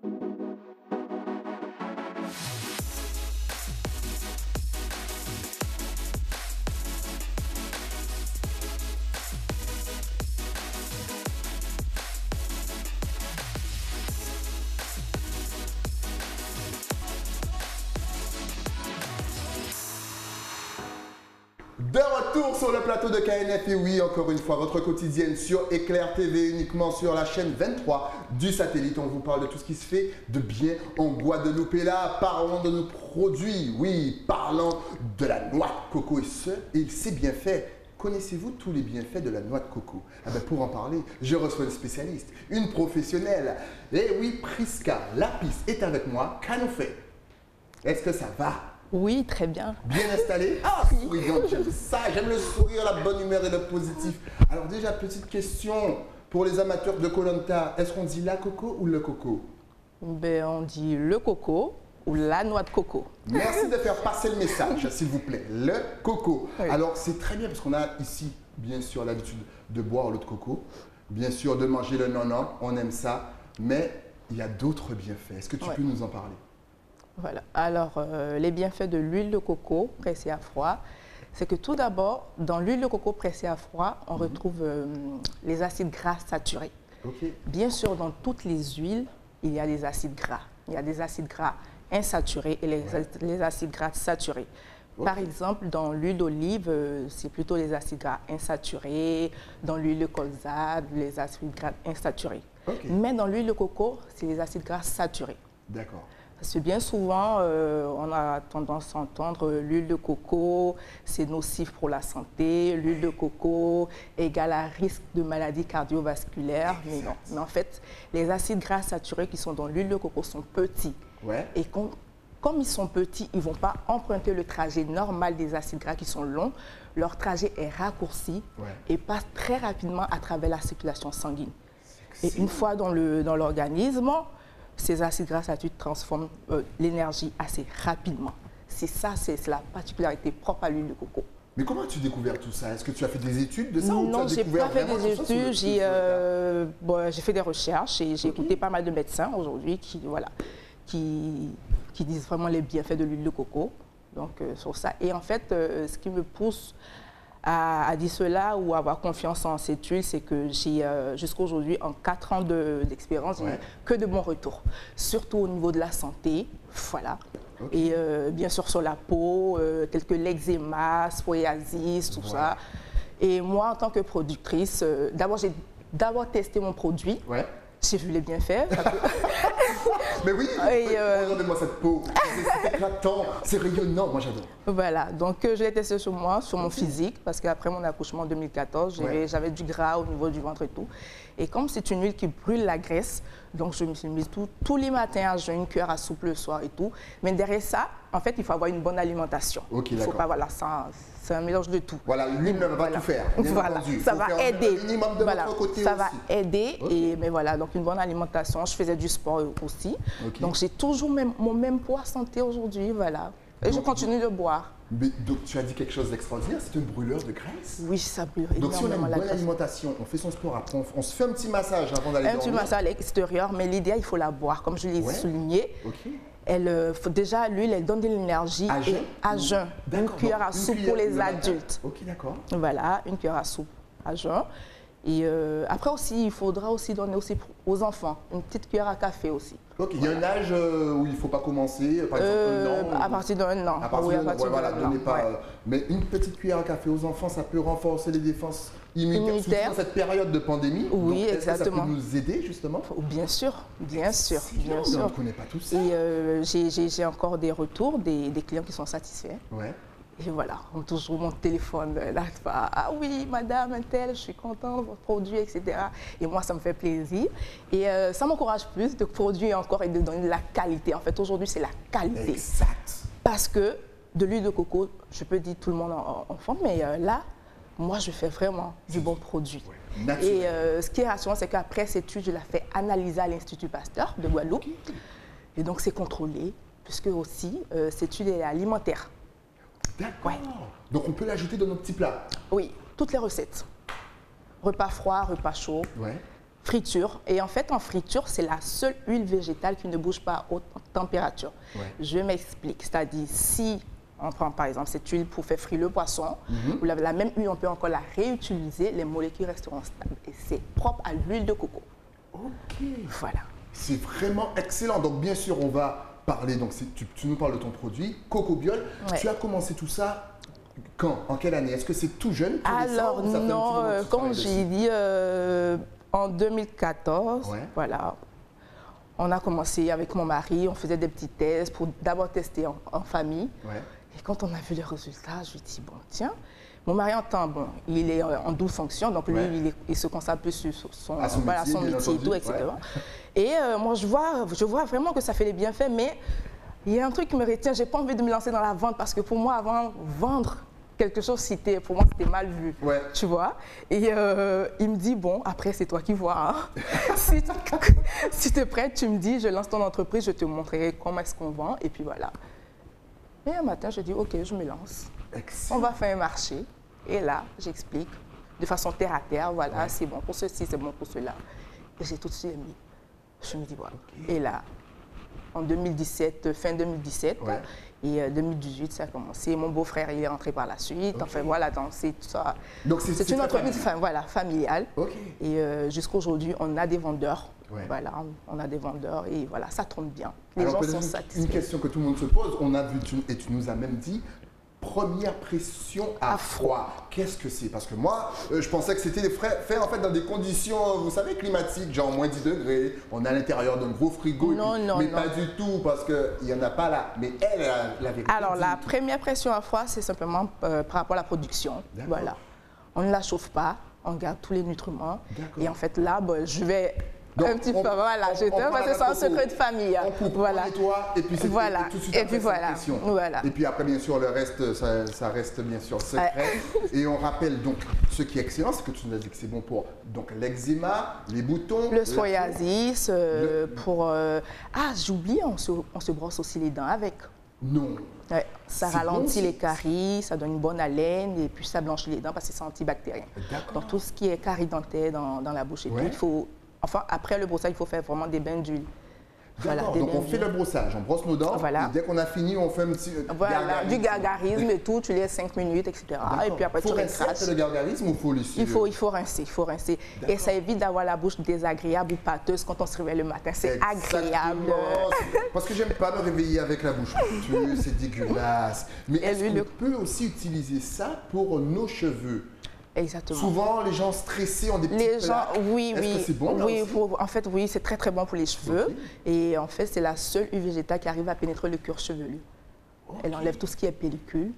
De retour sur le plateau de KNF et oui, encore une fois, votre quotidienne sur Éclair TV, uniquement sur la chaîne 23 du satellite. On vous parle de tout ce qui se fait de bien en Guadeloupe. Et là, parlons de nos produits. Oui, parlons de la noix de coco et c'est bien fait. Connaissez-vous tous les bienfaits de la noix de coco? Pour en parler, je reçois une spécialiste, une professionnelle. Et oui, Prisca Lapis est avec moi. Qu'elle nous fait? Est-ce que ça va? Oui, très bien. Bien installé? Ah oui, donc j'aime ça, j'aime le sourire, la bonne humeur et le positif. Alors déjà, petite question pour les amateurs de Koh Lanta, est-ce qu'on dit la coco ou le coco? On dit le coco ou la noix de coco. Merci de faire passer le message, s'il vous plaît. Le coco. Oui. Alors c'est très bien parce qu'on a ici, bien sûr, l'habitude de boire l'eau de coco, bien sûr de manger le nono, on aime ça, mais il y a d'autres bienfaits. Est-ce que tu peux nous en parler? Voilà. Alors, les bienfaits de l'huile de coco pressée à froid, c'est que tout d'abord, dans l'huile de coco pressée à froid, on retrouve les acides gras saturés. Okay. Bien sûr, dans toutes les huiles, il y a des acides gras. Il y a des acides gras insaturés et les acides gras saturés. Okay. Par exemple, dans l'huile d'olive, c'est plutôt les acides gras insaturés. Dans l'huile de colza, les acides gras insaturés. Okay. Mais dans l'huile de coco, c'est les acides gras saturés. D'accord. Parce que bien souvent, on a tendance à entendre l'huile de coco, c'est nocif pour la santé, l'huile de coco égale à risque de maladies cardiovasculaires. Mais non. Mais en fait, les acides gras saturés qui sont dans l'huile de coco sont petits. Ouais. Et comme ils sont petits, ils ne vont pas emprunter le trajet normal des acides gras qui sont longs. Leur trajet est raccourci et passe très rapidement à travers la circulation sanguine. Et une fois dans l'organisme, ces acides gras saturés transforment l'énergie assez rapidement. C'est ça, c'est la particularité propre à l'huile de coco. Mais comment as-tu découvert tout ça? Est-ce que tu as fait des études de ça? Non, je n'ai pas fait des études. J'ai fait des recherches et j'ai écouté pas mal de médecins aujourd'hui qui disent vraiment les bienfaits de l'huile de coco. Donc, sur ça. Et en fait, ce qui me pousse à dire cela ou à avoir confiance en cette huile, c'est que j'ai jusqu'à aujourd'hui, en 4 ans d'expérience, j'ai que de bons retours, surtout au niveau de la santé, voilà. Okay. Et bien sûr sur la peau, tels que l'eczéma, psoriasis, tout ça. Et moi, en tant que productrice, j'ai d'abord testé mon produit. J'ai vu les bienfaits. Mais oui, regardez-moi cette peau, c'est éclatant, c'est rayonnant, moi j'adore. Voilà, donc je l'ai testé sur moi, sur mon physique, parce qu'après mon accouchement en 2014, j'avais du gras au niveau du ventre et tout. Et comme c'est une huile qui brûle la graisse, donc je me suis mise tous les matins, j'ai une cuillère à soupe le soir et tout. Mais derrière ça, en fait, il faut avoir une bonne alimentation. Okay, il ne faut pas, voilà, c'est un mélange de tout. Voilà, l'huile ne va pas tout faire. Voilà, ça va aider. Voilà, ça va aider. Et, mais voilà, donc une bonne alimentation. Je faisais du sport aussi. Okay. Donc j'ai toujours mon même poids santé aujourd'hui, voilà. Et donc, je continue de boire. Mais, donc tu as dit quelque chose d'extraordinaire, c'est un brûleur de graisse? Oui, ça brûle énormément. Donc si on a une bonne alimentation, on fait son sport après, on se fait un petit massage avant d'aller dormir. Un petit massage à l'extérieur, mais l'idéal, il faut la boire, comme je l'ai souligné. Okay. Déjà, l'huile, elle donne de l'énergie à jeun. Une cuillère à soupe pour les adultes. Ok, d'accord. Voilà, une cuillère à soupe à jeun. Et après aussi, il faudra aussi donner aussi aux enfants une petite cuillère à café aussi. Ok, il y a un âge où il ne faut pas commencer, par exemple 1 an. À partir d'un an. À partir d'un an, voilà, donnez pas. Mais une petite cuillère à café aux enfants, ça peut renforcer les défenses immunitaires, surtout dans cette période de pandémie. Oui, donc, exactement. Est-ce que ça peut nous aider justement? Bien sûr, bien sûr. On ne connaît pas tout ça. Et j'ai encore des retours des clients qui sont satisfaits. Ouais. Et voilà, on toujours mon téléphone, là, ah oui, madame, un tel, je suis contente de votre produit, etc. Et moi, ça me fait plaisir. Et ça m'encourage plus de produire encore et de donner de la qualité. En fait, aujourd'hui, c'est la qualité. Exact. Parce que de l'huile de coco, je peux dire tout le monde en fond, mais là, moi, je fais vraiment du bon produit. Ouais. Et ce qui est rassurant, c'est qu'après cette étude, je la fais analyser à l'Institut Pasteur de Guadeloupe. Okay. Et donc, c'est contrôlé, puisque aussi, cette étude est alimentaire. D'accord. Donc on peut l'ajouter dans nos petits plats? Oui, toutes les recettes. Repas froid, repas chaud. Ouais. Friture. Et en fait, en friture, c'est la seule huile végétale qui ne bouge pas à haute température. Ouais. Je m'explique. C'est-à-dire, si on prend par exemple cette huile pour faire frire le poisson, ou la même huile, on peut encore la réutiliser, les molécules resteront stables. Et c'est propre à l'huile de coco. Ok. Voilà. C'est vraiment excellent. Donc, bien sûr, on va parler. Donc, tu nous parles de ton produit, Cocobiol. Ouais. Tu as commencé tout ça quand? En quelle année? Est-ce que c'est tout jeune? Tout Alors récent, ou ça fait un petit non, moment que tu comme travailles j'ai dessus? dit, en 2014, Ouais. voilà, on a commencé avec mon mari, on faisait des petits tests pour d'abord tester en famille. Ouais. Et quand on a vu les résultats, je me dis, bon, tiens, mon mari en temps, bon, il est en double fonction, donc lui, Ouais. il se concentre plus sur son, À son voilà, métier, son bien métier et entendu, tout, etc. ouais. Et moi, je vois vraiment que ça fait des bienfaits, mais il y a un truc qui me retient, j'ai pas envie de me lancer dans la vente parce que pour moi, avant, vendre quelque chose, pour moi, c'était mal vu, Ouais. tu vois. Et il me dit, bon, après, c'est toi qui vois. Hein. Si tu es prête, tu me dis, je lance ton entreprise, je te montrerai comment est-ce qu'on vend, et puis voilà. Et un matin, je dis, OK, je me lance. Excellent. On va faire un marché. Et là, j'explique de façon terre à terre, voilà, Ouais. c'est bon pour ceci, c'est bon pour cela. Et j'ai tout de suite mis. Je me dis, voilà. Et là, en 2017, fin 2017, Ouais. et 2018, ça a commencé. Mon beau-frère, il est rentré par la suite. Ok. Enfin, voilà, donc c'est tout ça. Donc, C'est très une entreprise familial. voilà, familiale. Ok. Et jusqu'à aujourd'hui, on a des vendeurs. Ouais. Voilà, on a des vendeurs et voilà, ça tourne bien. Les Alors, gens peut-être sont une satisfaits. question que tout le monde se pose. On a vu, et tu nous as même dit, première pression à froid. Qu'est-ce que c'est? Parce que moi, je pensais que c'était fait en fait dans des conditions, vous savez, climatiques, genre moins 10 degrés. On est à l'intérieur d'un gros frigo. Non, non, mais non. pas du tout, parce qu'il n'y en a pas là. Mais elle l'avait Alors, dit. la première pression à froid, c'est simplement par rapport à la production. D'accord. Voilà. On ne la chauffe pas, on garde tous les nutriments. D'accord. Et en fait, là, je vais Donc, un petit peu, on voilà, je prend parce que la c'est un coco, secret de famille. On coupe, Voilà. on nettoie, et puis c'est Voilà. tout de suite Et après, puis c'est voilà. pression. Voilà. Et puis après, bien sûr, le reste, ça reste bien sûr secret. Et on rappelle donc, ce qui est excellent, c'est que tu nous as dit que c'est bon pour donc l'eczéma, les boutons, Le psoriasis, Le- pour... Ah, j'oublie, on se brosse aussi les dents avec. Non. Ouais, ça C'est bon ralentit aussi. les caries, ça donne une bonne haleine et puis ça blanchit les dents parce que c'est antibactérien. D'accord. Donc tout ce qui est carie dentaire dans la bouche et Ouais. tout, il faut... Enfin, après le brossage, il faut faire vraiment des bains d'huile. D'accord, des donc bains on fait d'huile. le brossage, on brosse nos dents, Voilà. et dès qu'on a fini, on fait un petit Voilà, gargarisme. du gargarisme et tout, tu laisses 5 minutes, etc. Et puis après, faut tu rincer recraches. le gargarisme ou faut laisser Il faut rincer, il faut rincer. Et ça évite d'avoir la bouche désagréable ou pâteuse quand on se réveille le matin. C'est agréable. Exactement. Parce que j'aime pas me réveiller avec la bouche pâteuse, c'est dégueulasse. Mais Et est-ce lui, qu'on peut aussi utiliser ça pour nos cheveux? Exactement. Souvent, les gens stressés ont des petites Les gens, plaques. oui, Est-ce oui. que c'est bon là Oui, aussi? en fait, oui, c'est très très bon pour les cheveux. Ok. Et en fait, c'est la seule huile végétale qui arrive à pénétrer le cuir chevelu. Elle enlève tout ce qui est pellicule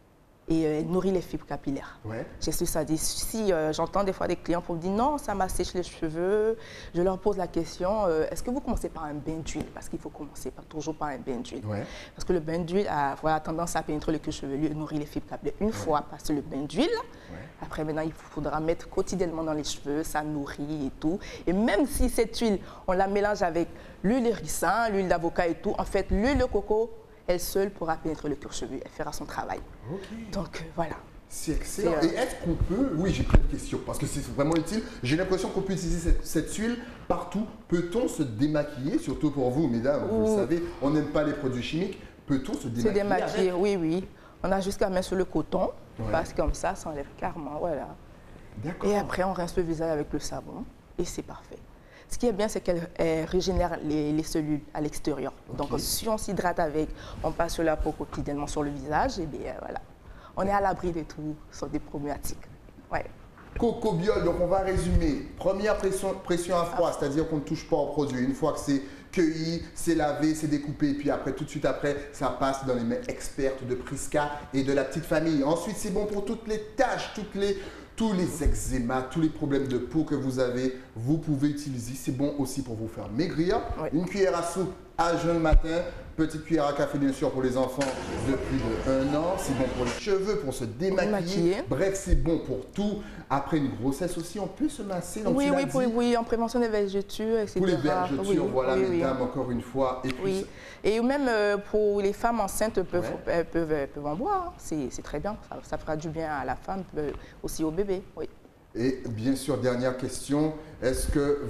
et elle nourrit les fibres capillaires. Ouais. J'ai su ça. Si j'entends des fois des clients pour me dire non, ça m'assèche les cheveux, je leur pose la question, est-ce que vous commencez par un bain d'huile? Parce qu'il faut commencer toujours par un bain d'huile. Ouais. Parce que le bain d'huile a voilà, tendance à pénétrer le cuir chevelu et nourrir les fibres capillaires. Une fois passé le bain d'huile, après maintenant il faudra mettre quotidiennement dans les cheveux, ça nourrit et tout. Et même si cette huile, on la mélange avec l'huile de ricin, l'huile d'avocat et tout, en fait l'huile de coco, elle seule pourra pénétrer le cuir chevelu, elle fera son travail. Ok. Donc voilà. C'est excellent. C'est, Et est-ce qu'on peut, oui, j'ai plein de questions parce que c'est vraiment utile. J'ai l'impression qu'on peut utiliser cette huile partout. Peut-on se démaquiller, surtout pour vous, mesdames, vous le savez, on n'aime pas les produits chimiques. Peut-on se Se démaquiller démaquiller, avec? oui, oui. On a jusqu'à mettre sur le coton, Ouais. parce que comme ça enlève carrément, voilà. D'accord. Et après, on rince le visage avec le savon et c'est parfait. Ce qui est bien, c'est qu'elle régénère les cellules à l'extérieur. Donc, si on s'hydrate avec, on passe sur la peau quotidiennement sur le visage, et bien voilà. On est à l'abri de tout, sur des problématiques. Ouais. Cocobiol, donc on va résumer. Première pression à froid, c'est-à-dire qu'on ne touche pas au produit. Une fois que c'est cueilli, c'est lavé, c'est découpé, et puis après, tout de suite après, ça passe dans les mains expertes de Prisca et de la petite famille. Ensuite, c'est bon pour toutes les tâches, tous les eczémas, tous les problèmes de peau que vous avez, vous pouvez utiliser. C'est bon aussi pour vous faire maigrir. Oui. Une cuillère à soupe à jeun le matin, petite cuillère à café bien sûr pour les enfants de plus de 1 an. C'est bon pour les cheveux, pour se démaquiller. Démaquiller. Bref, c'est bon pour tout. Après une grossesse aussi, on peut se masser. Donc Oui, tu l'as oui, dit, oui, en prévention des vergetures, etc. pour les vergetures, Oui, voilà, oui, oui. mesdames, encore une fois. Et puis, Oui. Et même pour les femmes enceintes, peuvent Ouais. en boire. Hein. C'est très bien. Ça fera du bien à la femme, aussi au bébé. Oui. Et bien sûr, dernière question, est-ce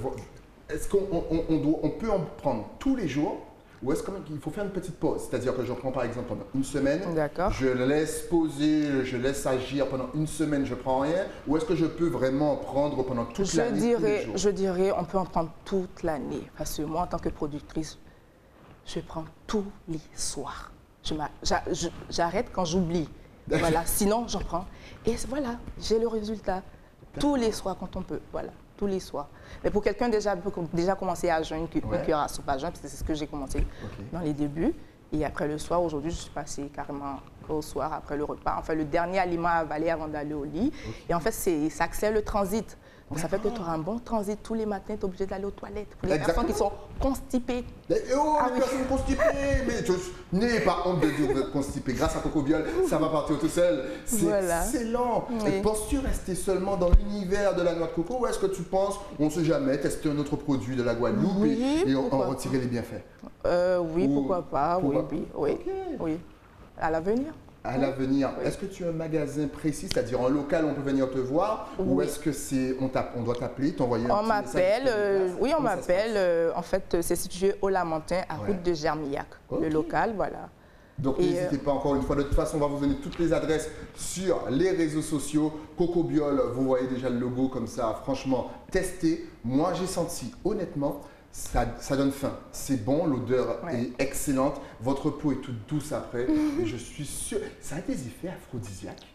qu'on peut en prendre tous les jours ou est-ce qu'il faut faire une petite pause? C'est-à-dire que j'en prends par exemple pendant une semaine, je laisse poser, je laisse agir pendant une semaine, je ne prends rien, ou est-ce que je peux vraiment en prendre pendant toute l'année? Je dirais on peut en prendre toute l'année, parce que moi en tant que productrice, je prends tous les soirs. J'arrête quand j'oublie, voilà, sinon j'en prends. Et voilà, j'ai le résultat tous les soirs quand on peut, voilà. Tous les soirs. Mais pour quelqu'un déjà commencé à jeûner, une cure à soupe à jeûne, parce que c'est ce que j'ai commencé dans les débuts. Et après le soir, aujourd'hui, je suis passée carrément au soir, après le repas. Enfin, le dernier aliment à avaler avant d'aller au lit. Et en fait, ça accélère le transit. Donc, ça fait que tu auras un bon transit tous les matins, tu es obligé d'aller aux toilettes. Pour les personnes qui sont constipées. Les personnes constipées, mais n'ayez pas honte de dire que vous êtes constipé. Grâce à Cocobiol, ça va partir tout seul. C'est excellent. Et penses-tu rester seulement dans l'univers de la noix de coco ou est-ce que tu penses, on ne sait jamais, tester un autre produit de la Guadeloupe et en retirer les bienfaits? Oui, pourquoi pas. Oui. À l'avenir. À l'avenir, est-ce que tu as un magasin précis, c'est-à-dire en local, on peut venir te voir ou est-ce que on doit t'appeler, t'envoyer un petit message? Oui, on m'appelle. En fait, c'est situé au Lamentin, à route de Germillac, le local, voilà. Donc n'hésitez pas encore une fois, de toute façon, on va vous donner toutes les adresses sur les réseaux sociaux. Cocobiol, vous voyez déjà le logo comme ça, franchement, testez. Moi, j'ai senti, honnêtement, ça donne faim. C'est bon, l'odeur est excellente. Votre peau est toute douce après. Et je suis sûr, ça a des effets aphrodisiaques.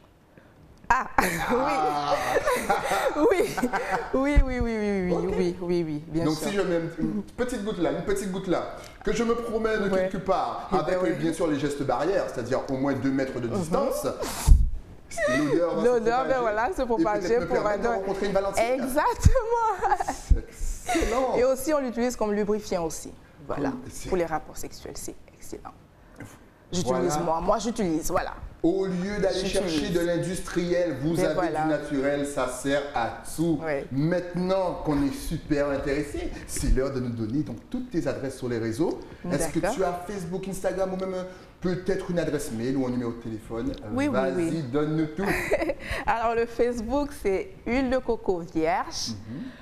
Oui, bien sûr. Donc si je mets une petite goutte là, que je me promène quelque part, avec bien sûr les gestes barrières, c'est-à-dire au moins 2 mètres de distance, l'odeur se propager pour rencontrer une Valentine. Exactement. Excellent. Et aussi, on l'utilise comme lubrifiant aussi. Voilà. Pour les rapports sexuels, c'est excellent. J'utilise moi j'utilise, voilà. Au lieu d'aller chercher de l'industriel, vous avez du naturel, ça sert à tout. Maintenant qu'on est super intéressé, c'est l'heure de nous donner donc toutes tes adresses sur les réseaux. Est-ce que tu as Facebook, Instagram ou même peut-être une adresse mail ou un numéro de téléphone? Vas-y, donne-nous tout. Alors le Facebook, c'est Huile de Coco Vierge.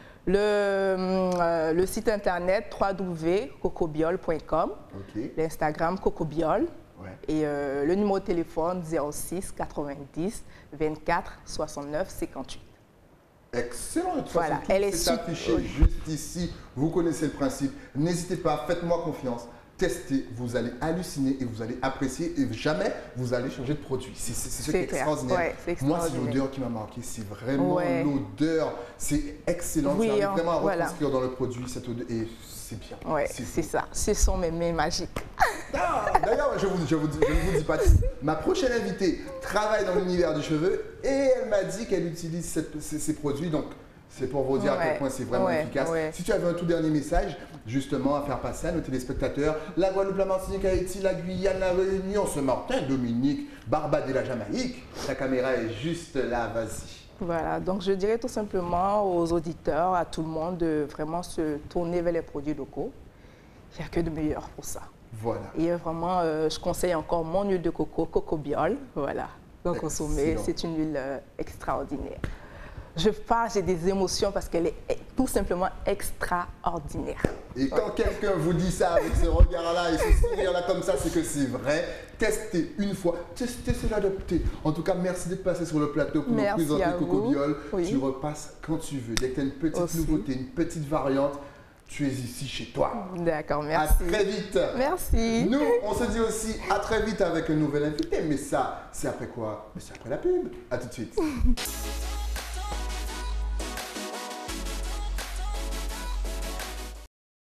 Le site internet www.cocobiol.com, l'Instagram Cocobiol et le numéro de téléphone 06 90 24 69 58. Excellent, de toute façon, c'est affiché juste ici. Vous connaissez le principe. N'hésitez pas, faites-moi confiance. Testez, vous allez halluciner et vous allez apprécier et jamais vous allez changer de produit. C'est ce qui est extraordinaire. Moi, c'est l'odeur qui m'a marqué. C'est vraiment l'odeur. C'est excellent. Tu arrives vraiment à retranscrire dans le produit cette odeur et c'est bien. C'est ça. Ce sont mes mains magiques. D'ailleurs, je ne vous dis pas tout. Ma prochaine invitée travaille dans l'univers du cheveu et elle m'a dit qu'elle utilise ces produits. Donc, c'est pour vous dire à quel point c'est vraiment efficace. Si tu avais un tout dernier message, justement, à faire passer à nos téléspectateurs, la Guadeloupe, la Martinique, Haïti, la Guyane, la Réunion, Saint-Martin, Dominique, Barbade et la Jamaïque, ta caméra est juste là, vas-y. Voilà, donc je dirais tout simplement aux auditeurs, à tout le monde, de vraiment se tourner vers les produits locaux. Il n'y a que de meilleur pour ça. Voilà. Et vraiment, je conseille encore mon huile de coco, Cocobiol. Voilà, donc consommer, c'est une huile extraordinaire. Je parle, j'ai des émotions parce qu'elle est tout simplement extraordinaire. Et quand quelqu'un vous dit ça avec ce regard-là et ce sourire-là comme ça, c'est que c'est vrai. Testez une fois, testez, c'est l'adopter. En tout cas, merci d'être passé sur le plateau pour nous présenter Cocobiol. Tu repasses quand tu veux. Dès que tu as une petite nouveauté, une petite variante, tu es ici chez toi. D'accord, merci. À très vite. Merci. Nous, on se dit aussi à très vite avec un nouvel invité. Mais ça, c'est après quoi? Mais c'est après la pub. À tout de suite.